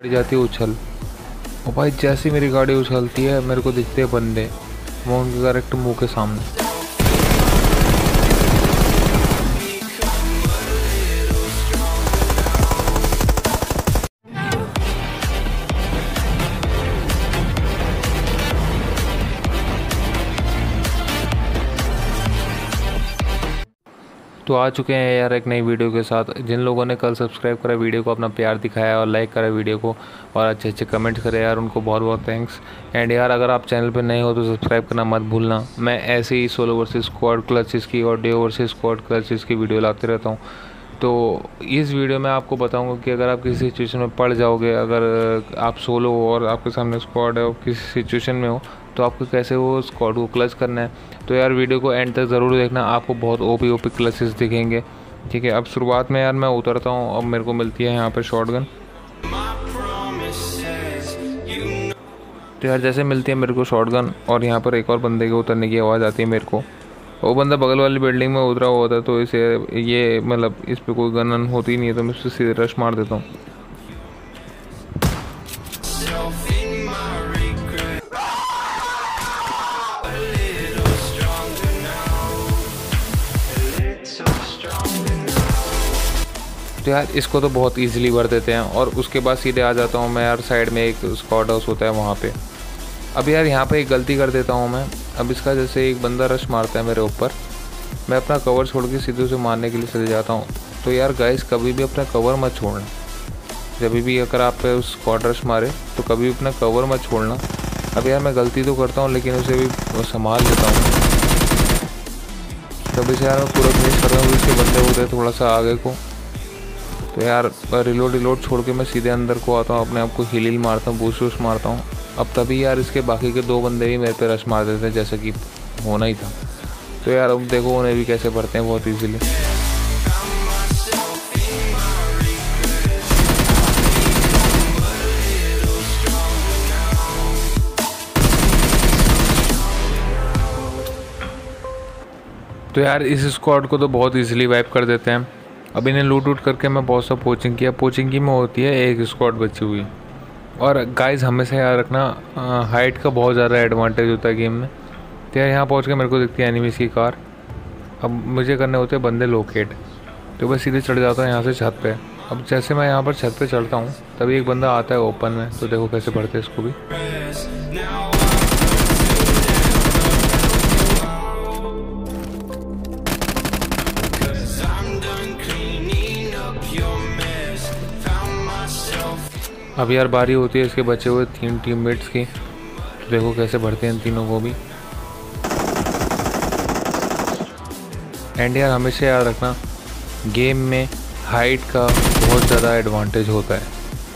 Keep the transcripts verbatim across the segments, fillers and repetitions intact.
गाड़ी जाती है उछल। और भाई जैसी मेरी गाड़ी उछलती है मेरे को दिखते हैं बंदे, मैं उनके करेक्ट मुंह के सामने। तो आ चुके हैं यार एक नई वीडियो के साथ। जिन लोगों ने कल सब्सक्राइब करा वीडियो को, अपना प्यार दिखाया और लाइक करा वीडियो को और अच्छे अच्छे कमेंट करे यार, उनको बहुत बहुत थैंक्स। एंड यार अगर आप चैनल पे नए हो तो सब्सक्राइब करना मत भूलना। मैं ऐसे ही सोलो वर्सेस स्क्वाड क्लचेस की और डियो वर्सेस स्क्वाड क्लचेस की वीडियो लाते रहता हूँ। तो इस वीडियो में आपको बताऊंगा कि अगर आप किसी सिचुएशन में पड़ जाओगे, अगर आप सोलो हो और आपके सामने स्क्वाड है और किसी सिचुएशन में हो, तो आपको कैसे वो स्क्वाड को क्लच करना है। तो यार वीडियो को एंड तक ज़रूर देखना, आपको बहुत ओपी ओपी क्लचेस दिखेंगे। ठीक है, अब शुरुआत में यार मैं उतरता हूँ। अब मेरे को मिलती है यहाँ पे शॉटगन। तो यार जैसे मिलती है मेरे को शॉटगन और यहाँ पर एक और बंदे के उतरने की आवाज़ आती है मेरे को। वो बंदा बगल वाली बिल्डिंग में उतरा हुआ होता है, तो इसे ये मतलब इस पर कोई गन होती नहीं है, तो मैं उससे सीधे रश मार देता हूँ। तो यार इसको तो बहुत इजीली भर देते हैं और उसके बाद सीधे आ जाता हूँ मैं यार साइड में एक स्क्वाड हाउस होता है वहाँ पे। अब यार यहाँ पे एक गलती कर देता हूँ मैं। अब इसका जैसे एक बंदा रश मारता है मेरे ऊपर, मैं अपना कवर छोड़ के सीधे उसे मारने के लिए चले जाता हूँ। तो यार गाइस कभी भी अपना कवर मत छोड़ना। जब भी अगर आप पे उस स्क्वाड रश मारे तो कभी भी अपना कवर मत छोड़ना। अब यार मैं गलती तो करता हूँ लेकिन उसे भी संभाल लेता हूँ। तभी से यार मैं पूरा फिनिश कर रहा हूँ। इसके बंदे होते हैं थोड़ा सा आगे को। तो यार रिलोड रिलोड छोड़ के मैं सीधे अंदर को आता हूँ, अपने आप को हील हील मारता हूँ, बूस्ट वूस्ट मारता हूँ। अब तभी यार इसके बाकी के दो बंदे भी मेरे पे रश मार देते हैं जैसा कि होना ही था। तो यार अब देखो उन्हें भी कैसे भरते हैं बहुत इजीली। तो यार इस स्क्वाड को तो बहुत इजीली वाइप कर देते हैं। अब इन्हें लूट वूट करके मैं बहुत सा पोचिंग किया। पोचिंग की में होती है एक स्क्वाड बची हुई। और गाइस हमेशा याद रखना, हाइट का बहुत ज़्यादा एडवांटेज होता है गेम में। तो यार यहाँ पहुँच के मेरे को दिखती है एनिमीज़ की कार। अब मुझे करने होते हैं बंदे लोकेट। तो बस सीधे चढ़ जाता हूँ यहाँ से छत पे। अब जैसे मैं यहाँ पर छत पे चढ़ता हूँ तभी एक बंदा आता है ओपन में। तो देखो कैसे बढ़ते हैं इसको भी। अब यार बारी होती है इसके बचे हुए तीन टीममेट्स की। तो देखो कैसे बढ़ते हैं इन तीनों को भी। एंड यार हमेशा याद रखना, गेम में हाइट का बहुत ज़्यादा एडवांटेज होता है।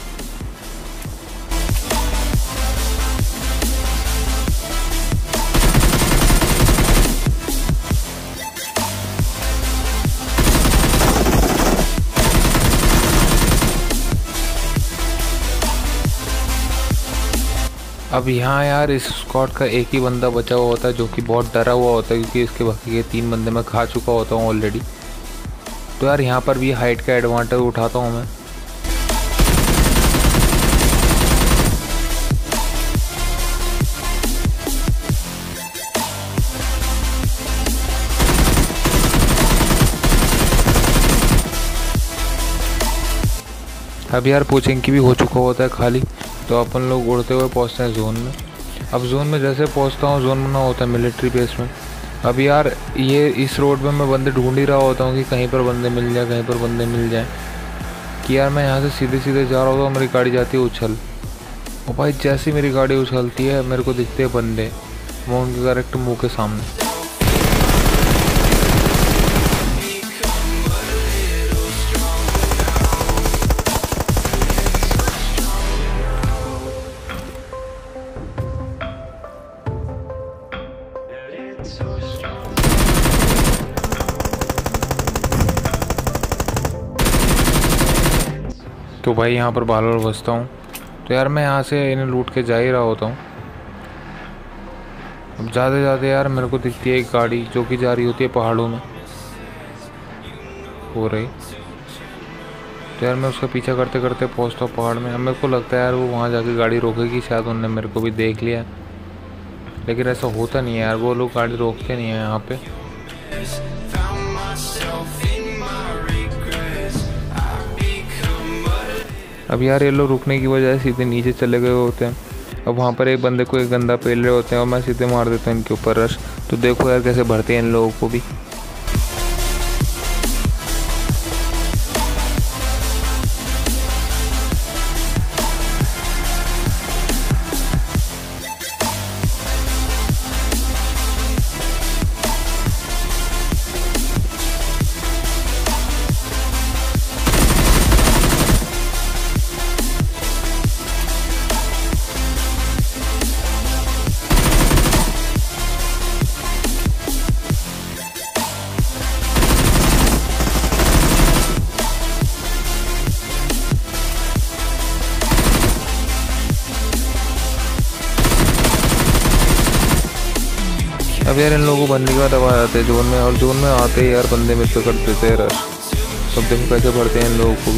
अब यहाँ यार इस स्क्वाड का एक ही बंदा बचा हुआ होता है जो कि बहुत डरा हुआ होता है, क्योंकि इसके बाकी के तीन बंदे मैं खा चुका होता हूँ ऑलरेडी। तो यार यहाँ पर भी हाइट का एडवांटेज उठाता हूँ मैं। अब यार पोचिंग की भी हो चुका होता है खाली। तो अपन लोग उड़ते हुए पहुंचते हैं जोन में। अब जोन में जैसे पहुंचता हूँ, जोन बना होता है मिलिट्री बेस में। अब यार ये इस रोड पे मैं बंदे ढूंढ ही रहा होता हूँ कि कहीं पर बंदे मिल जाए, कहीं पर बंदे मिल जाए। कि यार मैं यहाँ से सीधे सीधे जा रहा होता हूँ, मेरी गाड़ी जाती है उछल। और भाई जैसी मेरी गाड़ी उछलती है मेरे को दिखते हैं बंदे, मैं उनके करेक्ट मुँह के सामने। तो भाई यहाँ पर बाल बाल बचता हूँ। तो यार मैं यहाँ से इन्हें लूट के जा ही रहा होता हूँ। अब जाते जाते यार मेरे को दिखती है एक गाड़ी जो कि जा रही होती है पहाड़ों में हो रही। तो यार मैं उसका पीछा करते करते पहुंचता हूँ पहाड़ में। अब मेरे को लगता है यार वो वहाँ जाके गाड़ी रोकेगी, शायद उनने मेरे को भी देख लिया, लेकिन ऐसा होता नहीं है यार, वो लोग गाड़ी रोकते नहीं है यहाँ पे। अब यार ये लोग रुकने की बजाय सीधे नीचे चले गए होते हैं। अब वहाँ पर एक बंदे को एक गंदा पेल रहे होते हैं और मैं सीधे मार देता हूँ इनके ऊपर रश। तो देखो यार कैसे भरते हैं इन लोगों को भी। अब यार इन लोगों को बनने के बाद अब आ जाते हैं जोन में, और जोन में आते ही यार बंदे मेरे पे कर देते हैं रश। सब देखो कैसे भरते हैं इन लोगों को भी।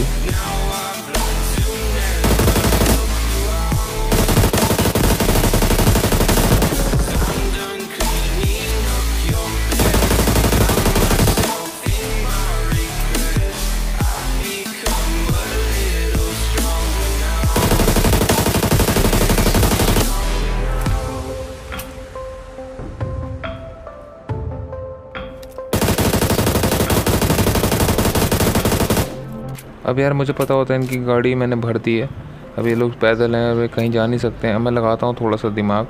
अब यार मुझे पता होता है इनकी गाड़ी मैंने भर दी है। अब ये लोग पैदल हैं, वे कहीं जा नहीं सकते हैं। अब मैं लगाता हूँ थोड़ा सा दिमाग।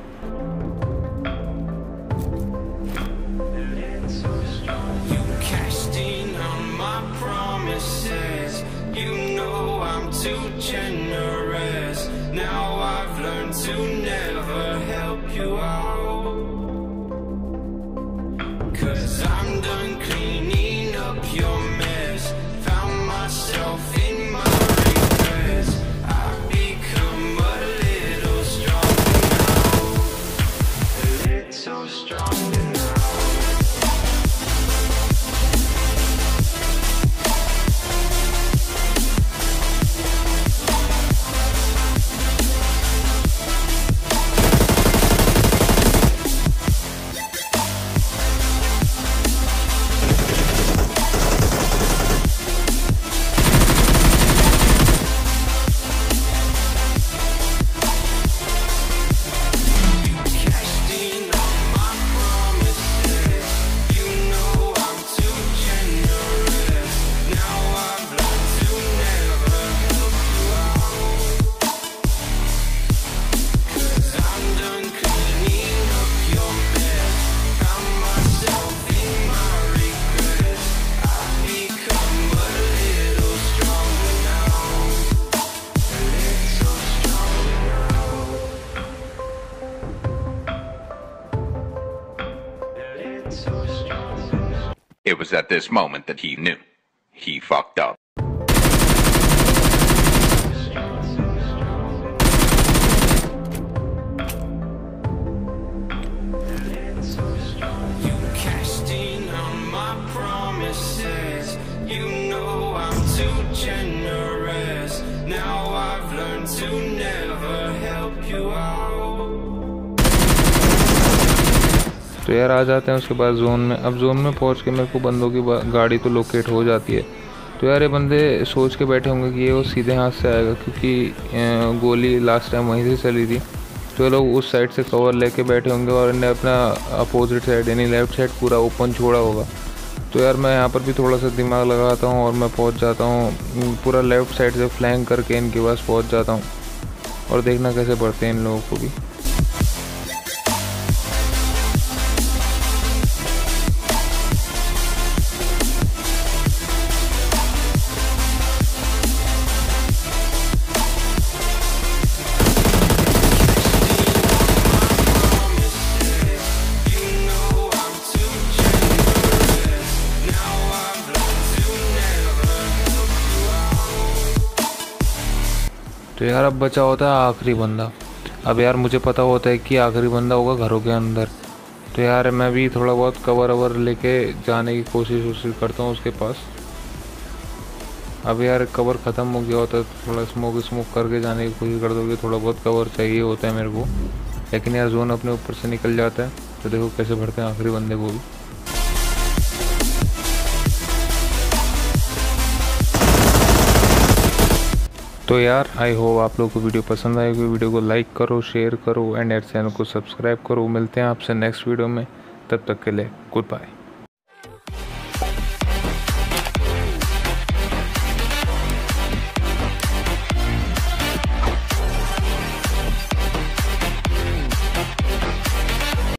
It was at this moment that he knew. He fucked up. तो यार आ जाते हैं उसके बाद जोन में। अब जोन में पहुंच के मेरे को बंदों की गाड़ी तो लोकेट हो जाती है। तो यार ये बंदे सोच के बैठे होंगे कि ये वो सीधे हाथ से आएगा, क्योंकि गोली लास्ट टाइम वहीं से चली थी। तो ये लोग उस साइड से कवर लेके बैठे होंगे और इन्हें अपना अपोजिट साइड यानी लेफ्ट साइड पूरा ओपन छोड़ा होगा। तो यार मैं यहाँ पर भी थोड़ा सा दिमाग लगाता हूँ और मैं पहुँच जाता हूँ पूरा लेफ़्ट साइड से फ्लैंक करके इनके पास पहुँच जाता हूँ। और देखना कैसे बढ़ते हैं इन लोगों को भी। तो यार अब बचा होता है आखिरी बंदा। अब यार मुझे पता होता है कि आखिरी बंदा होगा घरों के अंदर। तो यार मैं भी थोड़ा बहुत कवर अवर लेके जाने की कोशिश कोशिश करता हूँ उसके पास। अब यार कवर ख़त्म हो गया होता तो थोड़ा स्मोक स्मोक करके जाने की कोशिश कर दोगे, थोड़ा बहुत कवर चाहिए होता है मेरे को, लेकिन यार जोन अपने ऊपर से निकल जाता है। तो देखो कैसे भरते हैं आखिरी बंदे को भी। तो यार आई होप आप लोगों को वीडियो पसंद आएगी। वीडियो को लाइक करो, शेयर करो एंड यार चैनल को सब्सक्राइब करो। मिलते हैं आपसे नेक्स्ट वीडियो में, तब तक के लिए गुड बाय।